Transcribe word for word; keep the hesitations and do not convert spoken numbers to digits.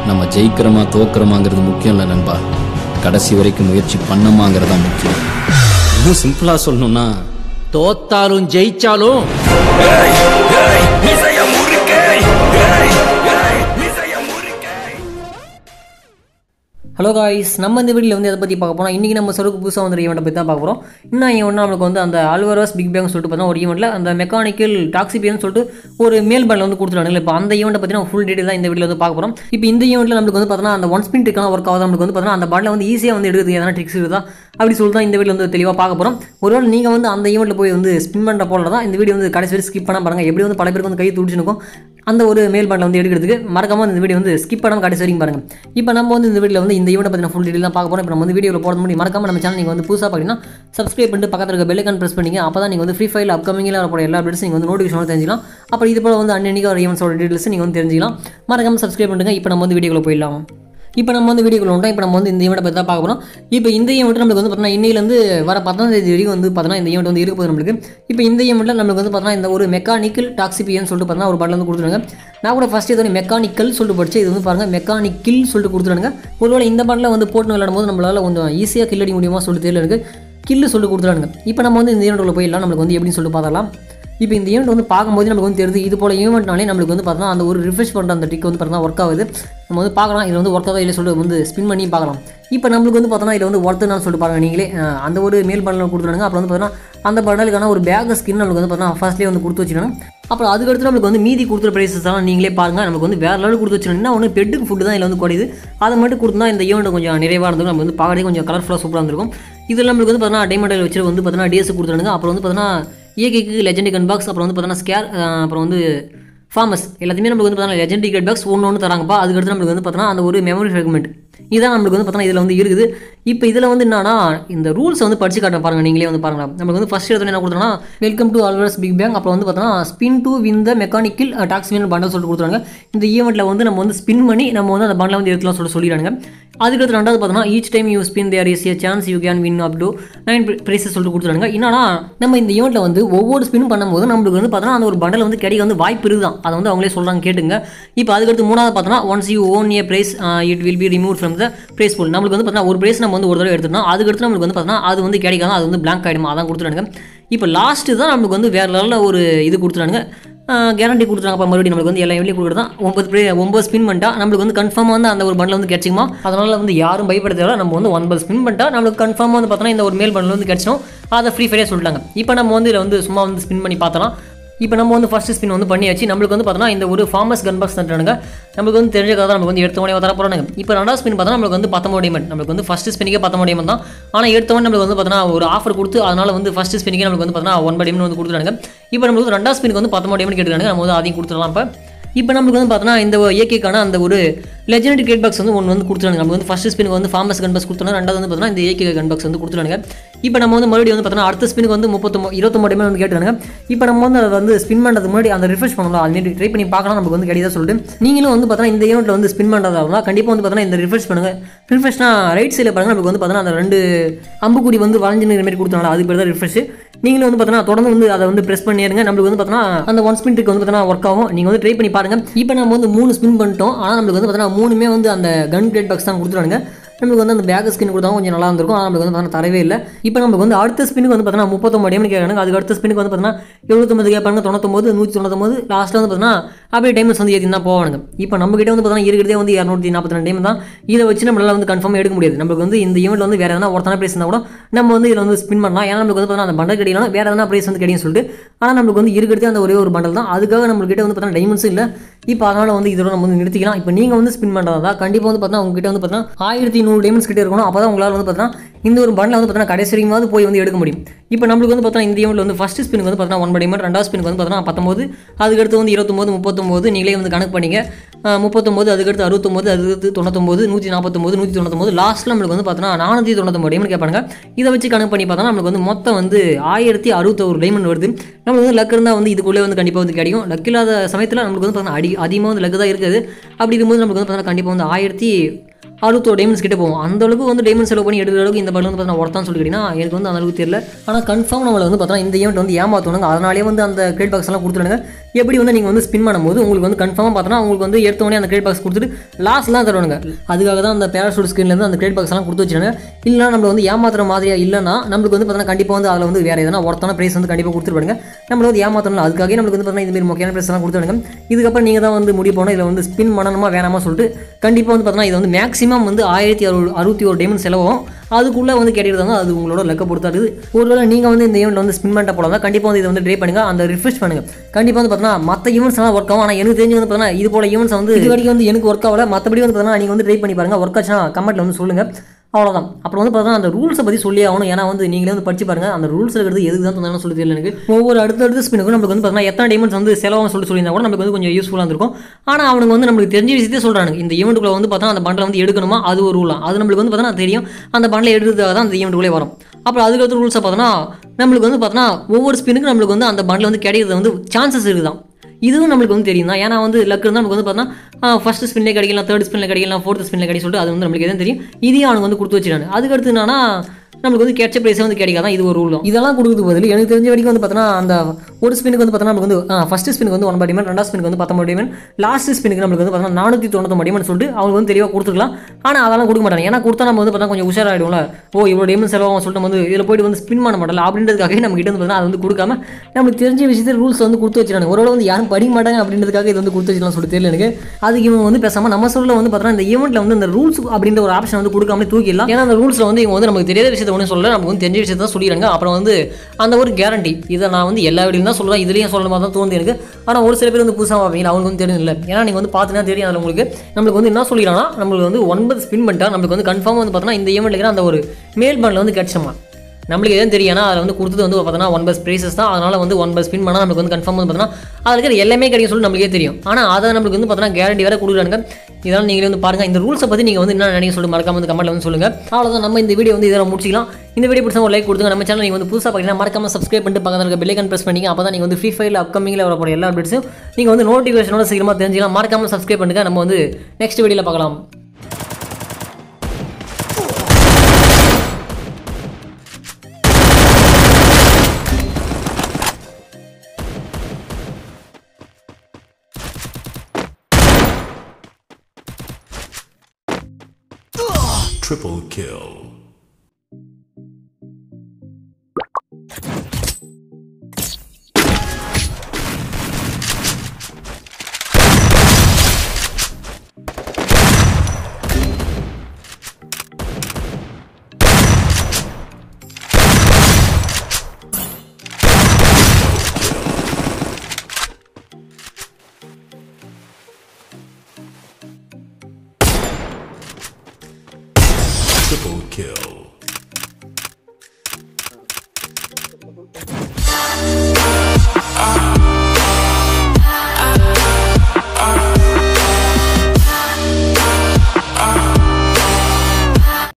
நம்ம ஜெயிக்கிறோமா தோக்குறோமாங்கிறது முக்கியம் இல்லை நண்பா, கடைசி வரைக்கும் முயற்சி பண்ணமாங்கிறது தான் முக்கியம். இன்னும் சிம்பிளா சொல்லணும்னா, தோத்தாலும் ஜெயிச்சாலும் ஹலோ காய்ஸ், நம்ம இந்த வீடியோவில் வந்து எதை பற்றி பார்க்க போனால், இன்றைக்கி நம்ம சருக்கு புதுசாக வந்து ஈவெண்ட்டை பற்றி தான் பார்க்க போகிறோம். இன்னும் ஈவெண்ட் நம்மளுக்கு வந்து அந்த ஆல்வரோஸ் பிக் பேங் சொல்லிட்டு பார்த்தா ஒரு ஈவெண்ட்டில் அந்த மெக்கானிக்கல் டாக்ஸிபியன் சொல்லிட்டு ஒரு மேல் பேண்டில் வந்து கொடுத்துருவாங்க. இப்போ அந்த ஈவெண்ட்டை பற்றி நம்ம ஃபுல் டீட்டெயில் தான் இந்த வீடியோவில் வந்து பார்க்க போகிறோம். இப்போ இந்த ஈவெண்ட்டில் நம்மளுக்கு வந்து பார்த்தோன்னா அந்த ஒன் ஸ்பின் ட்ரிக்கான ஒர்க் ஆகுது. நம்மளுக்கு வந்து பார்த்தோன்னா அந்த பாட்டில் வந்து ஈஸியாக வந்து எடுக்கிறது எதனா ட்ரிக்ஸ் இருக்குதா அப்படி சொல்லிட்டு தான் இந்த வீடியோ வந்து தெளிவாக பார்க்க போகிறோம். ஒருவேளை நீங்கள் வந்து அந்த ஈவெண்ட்டில் போய் வந்து ஸ்பின் பண்ணுற போல தான் இந்த வீடியோ வந்து கடைசி வரை ஸ்கிப் பண்ணால் பாருங்கள். எப்படி வந்து பல பேருக்கு வந்து கை துடிச்சுனுக்கும் அந்த ஒரு மேல் பாட்டில் வந்து எடுக்கிறதுக்கு மறக்காமல் இந்த வீடியோ வந்து ஸ்கிப் பண்ணாமல் கடைசி வரைக்கும் பாருங்கள். இப்போ நம்ம வந்து இந்த வீடியோவில் வந்து இந்த ஈவெண்ட்டை பற்றி ஃபுல் டீட்டெயில் தான் பார்க்க போகிறோம். இப்போ நம்ம வந்து வீடியோவில் போட முடியும். மறக்காம நம்ம சேனல் நீங்கள் வந்து புதுசாக பார்த்தீங்கன்னா சப்ஸ்கிரைப் பண்ணிட்டு பக்கத்தில் இருக்க பெல் ஐகான் ப்ரெஸ் பண்ணிங்க. அப்போ தான் நீங்கள் வந்து ஃப்ரீ ஃபயர் அப்கமிங்கில் வரப்போற எல்லா அப்டேட்ஸ் நீங்கள் வந்து நோட்டிஃபிகேஷன் தெரிஞ்சிக்கலாம். அப்போ இது போல் வந்து அன்னைக்கு ஒரு ஈவெண்ட்ஸோட டீட்டெயில்ஸ் நீங்கள் வந்து தெரிஞ்சிக்கலாம். மறக்காம சப்ஸ்கிரைப் பண்ணுங்க. இப்போ நம்ம வந்து வீடியோவில் போயிடலாம். இப்போ நம்ம வந்து வீடியோக்குள்ள வந்துட்டோம். இப்போ நம்ம வந்து இந்த ஈவெண்ட்டை பற்றி தான் பார்க்க போகிறோம். இப்போ இந்த ஈவெண்ட் நம்மளுக்கு வந்து பார்த்தீங்கன்னா இன்னிலேருந்து வர பத்தாம் தேதி வரைக்கும் வந்து பார்த்தீங்கன்னா இந்த ஈவெண்ட் வந்து இருக்க போகுது நம்மளுக்கு. இப்போ இந்த ஈவெண்ட்டில் நம்மளுக்கு வந்து பார்த்தீங்கன்னா இந்த ஒரு மெக்கானிக்கல் டாக்ஸிபியன் சொல்லிட்டு பார்த்தீங்கன்னா ஒரு பாட்டில் வந்து கொடுத்துருங்க. நான் கூட ஃபஸ்ட்டு இது வந்து மெக்கானிக்கல் சொல்லிட்டு படிச்சு, இது வந்து பாருங்கள் மெக்கானிக்கில் சொல்லிட்டு கொடுத்துருங்க. ஒருவேளை இந்த பாட்டில் வந்து போட்டு விளையாடும் போது நம்மளால் கொஞ்சம் ஈஸியாக கில் அடிக்க முடியுமா சொல்லிட்டு தெரியல எனக்கு. கில்லு சொல்லிட்டு கொடுத்துருங்க. இப்போ நம்ம வந்து இந்த ஈவெண்ட்டில் போயிடலாம். நம்மளுக்கு வந்து எப்படின்னு சொல்லிட்டு பார்க்கலாம். இப்போ இந்த ஈவெண்ட் வந்து பார்க்கும்போது நமக்கு வந்து தெரியுது, இது போல ஈவெண்ட்னாலே நம்மளுக்கு வந்து பார்த்தீங்கன்னா அந்த ஒரு ரிஃப்ரெஷ் பண்ணுற அந்த ட்ரிக் வந்து பார்த்தீங்கன்னா ஒர்க் ஆகுது. நம்ம வந்து பார்க்கலாம் இதில் வந்து ஒர்க் ஆகுதா இல்லை சொல்லிட்டு வந்து ஸ்பின் பண்ணி பார்க்கலாம். இப்போ நம்மளுக்கு வந்து பார்த்தோன்னா இதில் வந்து ஒர்த்துன்னு சொல்லிட்டு பாருங்கள் நீங்களே. அந்த ஒரு மேல் பண்டல் கொடுத்துருங்க. அப்புறம் வந்து பார்த்தீங்கன்னா அந்த பண்டலுக்கான ஒரு பேக் ஸ்கின் நம்மளுக்கு வந்து பார்த்தீங்கன்னா ஃபர்ஸ்ட்லேயே வந்து கொடுத்து வச்சுக்கணும். அப்புறம் அதுக்கடுத்து நம்மளுக்கு வந்து மீதி கொடுத்துற ப்ரைஸஸ் எல்லாம் நீங்களே பாருங்கள். நமக்கு வந்து வேறு லெவலில் கொடுத்து வச்சுக்கணும்னா ஒன்று பெட்டுக்கு ஃபுட்டு தான் இதில் வந்து குறையுது. அதை மட்டும் கொடுத்தா இந்த ஈவெண்ட் கொஞ்சம் நிறைவாக இருந்திருக்கும். நம்ம வந்து பார்க்கறதுக்கு கொஞ்சம் கலர்ஃபுல்லாக சூப்பராக இருந்திருக்கும். இதில் நம்மளுக்கு வந்து பார்த்தீங்கன்னா டைமண்ட் வச்சு வந்து பார்த்தீங்கன்னா டிஎஸ் கொடுத்துருங்க. அப்புறம் வந்து பார்த்தீங்கன்னா ஏகேக்கு லெஜெண்டரி கன் பாக்ஸ், அப்புறம் வந்து பார்த்தீங்கன்னா ஸ்கேர், அப்புறம் வந்து ஃபார்மஸ் எல்லாத்தையுமே நம்மளுக்கு வந்து பார்த்தீங்கன்னா லெஜெண்டரி கன் பாக்ஸ் ஒன்று ஒன்று தராங்கப்பா. அதுக்கடுத்து நம்மளுக்கு வந்து பார்த்தீங்கன்னா அந்த ஒரு மெமரி ஃப்ராக்மெண்ட் இதான் நம்மளுக்கு வந்து பார்த்தீங்கன்னா இதில் வந்து இருக்குது. இப்போ இதில் வந்து என்னன்னா இந்த ரூல்ஸ் வந்து படிச்சு காட்ட பாருங்கள் நீங்களே வந்து பாருங்கள். நம்மளுக்கு வந்து ஃபஸ்ட் எடுத்து என்ன கொடுத்தோம்னா welcome to alvers big bang, அப்புறம் வந்து பார்த்தீங்கன்னா spin to win the mechanical taxibian bundle சொல்லிட்டு கொடுத்துருவாங்க. இந்த ஈவெண்ட்டில் வந்து நம்ம வந்து ஸ்பின் பண்ணி நம்ம வந்து அந்த பண்டலை வந்து எடுத்துலாம் சொல்லிட்டு சொல்லிடுறாங்க. அதுக்கடுத்து ரெண்டாவது பார்த்தோன்னா each time you spin there is a chance you can win up to nine prizes சொல்லிட்டு கொடுத்துருவாங்க. என்னன்னா நம்ம இந்த ஈவெண்ட்டில் வந்து ஒவ்வொரு ஸ்பின் பண்ணும்போது நம்மளுக்கு வந்து பார்த்தோன்னா அந்த ஒரு பண்டல் வந்து கிடைக்க வந்து வாய்ப்பு இருக்குதான். அதை வந்து அவங்களே சொல்கிறாங்க கேட்டுங்க. இப்போ அதுக்கடுத்து மூணாவது பார்த்தோன்னா once you won a prize it will be remove from the prize pool. நம்மளுக்கு வந்து பார்த்தீங்கன்னா ஒரு ப்ரைஸ் நம்ம வந்து ஒரு தடவை எடுத்துட்டோம், அதுக்கடுத்து நம்மளுக்கு வந்து பார்த்தீங்கன்னா அது வந்து கிடைக்காது, அது வந்து பிளாங்க் ஆகிடுமா, அதான் கொடுத்துட்டாங்க. இப்போ லாஸ்ட்டு தான் நம்மளுக்கு வந்து வேறு லெவலில் ஒரு இது கொடுத்துட்டாங்க, கேரண்டி கொடுத்துருங்க. அப்போ மறுபடியும் நம்மளுக்கு வந்து எல்லா எவ்வளோ கொடுக்குறது தான் ஒன்பது ப்ரே ஒம்பது ஸ்பின் பண்ணிட்டா நம்மளுக்கு வந்து கன்ஃபார்மாக வந்து அந்த ஒரு பண்டில் வந்து கிடச்சிக்குமா. அதனால் வந்து யாரும் பயப்பட தேவை. நம்ம வந்து ஒன்பது ஸ்பின் பண்ணிட்டா நம்மளுக்கு கன்ஃபார்மாக வந்து பார்த்தோன்னா இந்த ஒரு மேல் பண்டில் வந்து கிடச்சிடும். அதை ஃப்ரீ ஃபயராக சொல்லிட்டாங்க. இப்போ நம்ம வந்து இதில் வந்து சும்மா வந்து ஸ்பின் பண்ணி பார்த்தலாம். இப்போ நம்ம வந்து ஃபஸ்ட்டு ஸ்பின் வந்து பண்ணியாச்சு. நம்மளுக்கு வந்து பார்த்தோன்னா இந்த ஒரு ஃபார்மஸ் கன் பாக்ஸ் தந்துட்டாங்க. நம்மளுக்கு வந்து தெரிஞ்ச கதை நமக்கு வந்து எடுத்த உடனே தர போகிறாங்க. இப்போ ரெண்டாவது ஸ்பின் பார்த்தா நம்மளுக்கு வந்து பத்தொம்பது டைமண்ட். நம்மளுக்கு வந்து ஃபஸ்ட்டு ஸ்பின்னிக்கே பத்தொம்பது டைமண்ட் தான். ஆனால் எடுத்த உடனே நம்மளுக்கு வந்து பார்த்தோன்னா ஒரு ஆஃபர் கொடுத்து அதனால் வந்து ஃபஸ்ட்டு ஸ்பின்னிக்கே நம்மளுக்கு வந்து பார்த்தோன்னா ஒன்பது டைமண்ட் வந்து கொடுத்துட்டாங்க. இப்போ நம்மளுக்கு ரெண்டாவது ஸ்பின்னுக்கு வந்து பத்தொம்பது டைமண்ட் கேட்டுக்காங்க. நம்ம வந்து அதையும் கொடுத்துடலாம். இப்போ இப்போ நம்மளுக்கு வந்து பார்த்தோன்னா இந்த ஏகேக்கான அந்த ஒரு லெஜெண்டரி கேட் பாக்ஸ் வந்து ஒன்று வந்து கொடுத்துருவாங்க. நமக்கு வந்து ஃபஸ்ட்டு ஸ்பினுக்கு வந்து ஃபார்மஸ் கன் பாக்ஸ் கொடுத்துருவாங்க. ரெண்டாவது வந்து பார்த்தோன்னா இந்த ஏகே கன் பாக்ஸ் வந்து கொடுத்துருவாங்க. இப்போ நம்ம வந்து மறுபடியும் வந்து பார்த்தோன்னா அடுத்த ஸ்பினுக்கு வந்து முப்பத்தொம்பது இருபத்தொம்பது டைம் வந்து கேட்டுருங்க. இப்போ நம்ம வந்து அதை வந்து ஸ்பின் பண்ணுறதுக்கு முன்னாடி அந்த ரிஃப்ரெஷ் பண்ணலாம். அதுமாரி ட்ரை பண்ணி பார்க்கலாம் நமக்கு வந்து கிடையாது சொல்லிட்டு நீங்களும் வந்து பார்த்தோன்னா இந்த ஈவெண்ட்டில் வந்து ஸ்பின் பண்ணுறதா இருந்தால் கண்டிப்பாக வந்து பார்த்தோன்னா இந்த ரிஃப்ரெஷ் பண்ணுங்கள். ரிஃப்ரெஷ்னா ரைட் சைடில் பாருங்கள். நமக்கு வந்து பார்த்தோன்னா அந்த ரெண்டு அம்புக்குடி வந்து வளைஞ்சின மாதிரி கொடுத்தாங்க. அது பேர் தான் ரிஃப்ரெஷ். நீங்களும் வந்து பார்த்தோன்னா தொடர்ந்து வந்து அதை வந்து ப்ரெஸ் பண்ணிடுங்க. நம்மளுக்கு வந்து பார்த்தோன்னா அந்த ஒன் ஸ்பின் ட்ரிக் வந்து பார்த்தோன்னா ஒர்க் ஆகும். நீங்கள் வந்து ட்ரை பண்ணி பாருங்கள். இப்போ நம்ம வந்து மூணு ஸ்பின் பண்ணிட்டோம். ஆனால் நம்மளுக்கு வந்து பார்த்தோன்னா மூணுமே வந்து அந்த கன் கிரேட் பாக்ஸ் தான் கொடுத்துருவாங்க. நம்மளுக்கு வந்து அந்த பேக் ஸ்கின் கொடுத்தாலும் கொஞ்சம் நல்லா இருந்திருக்கும். ஆனால் நம்மளுக்கு வந்து பார்த்தோன்னா தரவே இல்லை. இப்போ நமக்கு வந்து அடுத்த ஸ்பினுக்கு வந்து பார்த்தோன்னா முப்பத்தொம்பது டைம் கேட்குறாங்க. அதுக்கு அடுத்த ஸ்பினுக்கு வந்து பார்த்தோன்னா எழுபத்தொம்பது கேட்பாங்க, தொண்ணூத்தொம்பது நூற்றி தொண்ணூத்தொம்பது லாஸ்ட்டில் வந்து பார்த்தோன்னா அப்படியே டைம்ஸ் வந்து ஏற்றி தான் போவாங்க. இப்போ நம்மகிட்ட வந்து பார்த்தோன்னா இருக்கிறதே வந்து இரநூத்தி நாற்பத்தி ரெண்டு டைம் தான். இதை வச்சு நம்மளால் வந்து கன்ஃபார்மாக எடுக்க முடியாது. நம்மளுக்கு வந்து இந்த ஈவெண்ட் வந்து வேறு எதனா ஒருத்தன ப்ரைஸ் இருந்தால் கூட நம்ம வந்து இதில் வந்து ஸ்பின் பண்ணலாம். ஏன்னா நம்மளுக்கு வந்து பார்த்தோன்னா அந்த பண்டல் கிடைக்கலாம், வேறு எதனா ப்ரைஸ் வந்து கிடைக்கும் சொல்லிட்டு. ஆனால் நம்மளுக்கு வந்து இருக்கிறதே அந்த ஒரே ஒரு பண்டல் தான். அதுக்காக நம்மகிட்ட வந்து பார்த்தோன்னா டைமண்ட்ஸும் இல்லை. இப்போ அதனால் வந்து இதோட நம்ம வந்து நிறுத்திக்கலாம். இப்போ நீங்கள் வந்து ஸ்பின் பண்ணுறதா கண்டிப்பாக வந்து பார்த்தோன்னா உங்ககிட்ட வந்து பார்த்தோன்னா ஆயிரத்தி நூறு டைமண்ட்ஸ் கிட்டே இருக்கணும். அப்போ தான் உங்களால் வந்து பார்த்தோன்னா இந்த ஒரு பண்டில் வந்து பார்த்தோன்னா கடைசி வரைக்கும் போய் வந்து எடுக்க முடியும். இப்போ நம்மளுக்கு வந்து பார்த்தோன்னா இந்த ஈவெண்ட்டில் வந்து ஃபஸ்ட்டு ஸ்பினுக்கு வந்து பார்த்தோன்னா ஒன்பது டைமண்ட், ரெண்டாவது ஸ்பினுக்கு வந்து பார்த்தோன்னா பத்தொம்பது, அதுக்கடுத்து வந்து இருபத்தொம்பது முப்பத்தொம்பது நீங்களே வந்து கணக்கு பண்ணிங்க. முப்பத்தொம்பது அதுக்கடுத்து அறுபத்தொம்பது அதுக்கடுத்து தொண்ணூத்தொம்பது நூற்றி நாற்பத்தொம்பது நூற்றி தொண்ணூத்தொம்பது லாஸ்ட்டில் நம்மளுக்கு வந்து பார்த்தோன்னா நானூற்றி தொண்ணூத்தொம்பது டைமண்ட் கேட்பாங்க. இதை வச்சு கணக்கு பண்ணி பார்த்தோன்னா நம்மளுக்கு வந்து மொத்தம் வந்து ஆயிரத்தி அறுபத்தொரு டைமண்ட் வருது. நம்மளுக்கு வந்து லக் இருந்தால் வந்து இதுக்குள்ளே வந்து கண்டிப்பாக வந்து கிடைக்கும். லக் இல்லாத சமயத்தில் நம்மளுக்கு வந்து பார்த்தோன்னா அடி அதிகமாக வந்து லக்கு தான் இருக்குது. அப்படி இருக்கும்போது நம்மளுக்கு வந்து பார்த்தோன்னா கண்டிப்பாக வந்து ஆயிரத்தி அறுபத்தோரு டைமண்ட்ஸ் கிட்ட போகும். அந்த அளவுக்கு வந்து டைமண்ட் செலவு பண்ணி எடுக்கிற அளவுக்கு இந்த பால் வந்து பார்த்தீங்கன்னா ஒருத்தான்னு சொல்லி கேட்டிங்கன்னா எனக்கு வந்து அந்த அளவுக்கு தெரியல. ஆனால் கன்ஃபார்ம் நம்மளை வந்து பார்த்தீங்கன்னா இந்த ஈவெண்ட் வந்து ஏமாற்றணுங்க. அதனாலே வந்து அந்த கிரேட் பாக்ஸ் எல்லாம் கொடுத்துருங்க. எப்படி வந்து நீங்கள் வந்து ஸ்பின் பண்ணும்போது உங்களுக்கு வந்து கன்ஃபார்மாக பார்த்தோன்னா உங்களுக்கு வந்து எடுத்தோடனே அந்த கிரேட் பாக்ஸ் கொடுத்துட்டு லாஸ்ட்லாம் தருவானுங்க. அதுக்காக தான் அந்த பேராசூட் ஸ்கின்லேருந்து அந்த கிரேட் பாக்ஸ் எல்லாம் கொடுத்து வச்சுருங்க. இல்லைனா நம்மளை வந்து ஏமாத்துற மாதிரியா இல்லைனா நம்மளுக்கு வந்து பார்த்தீங்கன்னா கண்டிப்பாக வந்து அதில் வந்து வேறு எதனா ஒருத்தான ப்ரைஸ் வந்து கண்டிப்பாக கொடுத்துருப்பாங்க. நம்மளை வந்து ஏமாற்றணும். அதுக்காக நம்மளுக்கு வந்து பார்த்தீங்கன்னா இதுமாரி முக்கியமான ப்ரைஸ் எல்லாம் கொடுத்துருங்க. இதுக்கப்புறம் நீங்கள் தான் வந்து முடிவு போனால் இதில் வந்து ஸ்பின் பண்ணணுமா வேணாமா சொல்லிட்டு கண்டிப்பாக வந்து பார்த்தீங்கன்னா இது வந்து மேக்ஸிமம் வந்து ஆயிரத்தி அறுபது அறுபத்தி ஒரு டைமண்ட் செலவும் அதுக்குள்ளே வந்து கிடைக்கிறதாங்க. அது உங்களோட லெக்க பொறுத்தாது. ஒருவேளை நீங்கள் வந்து இந்த ஈவெண்ட் வந்து ஸ்பின் பண்ணிட்ட போல தான் கண்டிப்பாக வந்து இதை வந்து ட்ரை பண்ணுங்க. அந்த ரிஃப்ரெஷ் பண்ணுங்க. கண்டிப்பாக வந்து பார்த்தீங்கன்னா மற்ற ஈவெண்ட்ஸ் எல்லாம் ஒர்க் ஆகும். ஆனால் எனக்கு தெரிஞ்சு வந்து பார்த்தீங்கன்னா இது போல ஈவெண்ட்ஸ் வந்து இது வரைக்கும் வந்து எனக்கு ஒர்க் ஆகல. மற்றபடி வந்து பார்த்தீங்கன்னா நீங்கள் வந்து ட்ரை பண்ணி பாருங்க. ஒர்க் ஆச்சுன்னா கமெண்ட்ல வந்து சொல்லுங்க. அவ்வளோதான். அப்புறம் வந்து பார்த்தீங்கன்னா அந்த ரூல்ஸை பற்றி சொல்லி ஆகணும். ஏன்னா வந்து நீங்களே வந்து படிச்சு பாருங்க. அந்த ரூல்ஸ் இருக்கிறது எதுக்கு தான் தந்தாலும் சொல்லி தெரியல எனக்கு. ஒவ்வொரு அடுத்தடுத்த ஸ்பின்னுக்கும் நம்மளுக்கு வந்து பார்த்தீங்கன்னா எத்தனை டைமண்ட்ஸ் வந்து செலவாகும் சொல்லி சொல்லியிருந்தா கூட நமக்கு வந்து கொஞ்சம் யூஸ்ஃபுல்லாக இருக்கும். ஆனால் அவனுக்கு வந்து நம்மளுக்கு தெரிஞ்ச விஷயத்தையே சொல்கிறாங்க. இந்த ஈவெண்ட்டுக்குள்ள வந்து பார்த்தா அந்த பண்டில் வந்து எடுக்கணுமா அது ஒரு ரூலாம். அது நம்மளுக்கு வந்து பார்த்தீங்கன்னா தெரியும். அந்த பண்டில் எடுக்கிறதுக்காக தான் அந்த ஈவெண்ட்டுக்குள்ளே வரும். அப்புறம் அதுக்கடுத்த ரூல்ஸை பார்த்தோன்னா நம்மளுக்கு வந்து பார்த்தோன்னா ஒவ்வொரு ஸ்பின்னுக்கு நம்மளுக்கு வந்து அந்த பண்டில் வந்து கிடைக்கிறது வந்து சான்சஸ் இருக்குதான். இதுவும் நம்மளுக்கு வந்து தெரியும் தான். ஏன்னா வந்து லக் இருந்தால் நமக்கு வந்து பார்த்தா ஃபர்ஸ்ட் ஸ்பின்லே கிடைக்கலாம், தேர்ட் ஸ்பின்ல கிடைக்கலாம், ஃபோர்த் ஸ்பின்ல கிடைக்கும் சொல்லிட்டு அது வந்து நம்மளுக்கு எதுவும் தெரியும். இதையும் அவனுக்கு வந்து கொடுத்து வச்சிருக்காங்க. அதுக்கடுத்து என்னன்னா நம்மளுக்கு வந்து கேட்ச ப்ரைஸே வந்து கிடைக்காதான். இது ஒரு ரூல். இதெல்லாம் கொடுக்குறது பதில் எனக்கு தெரிஞ்ச வரைக்கும் வந்து பார்த்தோன்னா அந்த ஒரு ஸ்பினுக்கு வந்து பார்த்தோன்னா நமக்கு வந்து ஃபர்ஸ்ட் ஸ்பினுக்கு வந்து ஒன்பது டைமண்ட், ரெண்டாவது ஸ்பினுக்கு வந்து பத்தொன்பது டைமண்ட், லாஸ்ட் ஸ்பினுக்கு நம்மளுக்கு வந்து பார்த்தோன்னா நானூற்றி தொண்ணூத்தொம்பது டைமண்ட் சொல்லிட்டு அவங்க வந்து தெளிவாக கொடுத்துருக்கலாம். ஆனால் அதெல்லாம் கொடுக்க மாட்டாங்க. ஏன்னா கொடுத்தா நம்ம வந்து பார்த்தா கொஞ்சம் உஷாராயிடும்ல. ஓ இவ்வளோ டைமண்ட் செலவாகும் சொல்லிட்டு வந்து இதில் போய்ட்டு வந்து ஸ்பின் பண்ண மாட்டல அப்படின்றதுக்காக நம்ம கிட்ட வந்து பார்த்தா அது வந்து கொடுக்காம நம்மளுக்கு தெரிஞ்ச விஷயத்தில் ரூல்ஸ் வந்து கொடுத்து வச்சிருக்காங்க. ஒருவேளை வந்து யாரும் படிக்க மாட்டாங்க அப்படின்றதுக்காக இது வந்து கொடுத்து வச்சிடலாம் சொல்லி தெரியல எனக்கு. அதுக்கு இவங்க வந்து பேசாமல் நம்ம சொல்ல வந்து பார்த்தோன்னா இந்த ஈவெண்ட்டில் வந்து இந்த ரூல்ஸ் அப்படின்ற ஒரு ஆப்ஷன் வந்து கொடுக்காம தூக்கிடலாம். ஏன்னா அந்த ரூல்ஸில் வந்து இவங்க வந்து நமக்கு தெரியாத விஷயத்தை ஒன்று சொல்ல நமக்கு வந்து தெரிஞ்ச விஷயத்தை தான் சொல்லிடுறாங்க. அப்புறம் வந்து அந்த ஒரு கேரண்டி இதை நான் வந்து எல்லா வீடியும் தான் சொல்லுவேன். இதுலேயும் சொல்ல மாதிரி தான் தோணுது எனக்கு. ஆனால் ஒரு சில பேர் வந்து புதுசாக பார்ப்பீங்க அவங்களுக்கு வந்து தெரியும் இல்லை. ஏன்னா நீங்கள் வந்து பார்த்தீங்கன்னா தெரியும். அதில் உங்களுக்கு நம்மளுக்கு வந்து என்ன சொல்லிடுறாங்கன்னா நம்மளுக்கு வந்து ஒன்பது ஸ்பின் பண்ணிட்டா நம்மளுக்கு வந்து கன்ஃபார்மாக வந்து பார்த்தோன்னா இந்த ஈவெண்ட்டில் இருக்கிற அந்த ஒரு மேல் பாண்டில் வந்து கிடைச்சோமா நம்மளுக்கு எதுவும் தெரியும். ஏன்னா அதில் வந்து கொடுத்தது வந்து பார்த்தோன்னா ஒன் பஸ் ப்ரைஸஸ் தான். அதனால் வந்து ஒன் பஸ் ஸ்பின் பண்ணால் நம்மளுக்கு வந்து கன்ஃபார்ம் வந்து பார்த்தோன்னா அதில் இருக்கிற எல்லாமே கிடைக்கும் சொல்லி நம்மளுக்கே தெரியும். ஆனால் அதை நம்மளுக்கு வந்து பார்த்தோன்னா கேரண்டி வேறு கொடுக்குறாங்க. இதெல்லாம் நீங்களே வந்து பாருங்கள். இந்த ரூல்ஸை பற்றி நீங்கள் வந்து என்ன நினைக்க சொல்லி மறக்காம வந்து கமெண்ட்ல வந்து சொல்லுங்கள். அவ்வளோதான். நம்ம இந்த வீடியோ வந்து இதெல்லாம் முடிச்சிக்கலாம். இந்த வீடியோ பிடிச்சா ஒரு லைக் கொடுத்துங்க. நம்ம சேனல் நீங்கள் வந்து புதுசாக பார்த்தீங்கன்னா மறக்காம சப்ஸ்கிரைப் பண்ணிட்டு பக்கத்தில் இருக்க பெல் ஐகான் பிரஸ் பண்ணிங்க. அப்போ தான் நீங்கள் வந்து ஃப்ரீ ஃபயரில் அப்கமிங்கில் வரப்போகிற எல்லா அப்டேட்ஸும் நீங்கள் வந்து நோட்டிஃபிகேஷனோட சீக்கிரமாக தெரிஞ்சிக்கலாம். மறக்காம சப்ஸ்கிரைப் பண்ணுங்க. நம்ம வந்து நெக்ஸ்ட் வீடியோவில் பார்க்கலாம். Triple kill. Triple kill.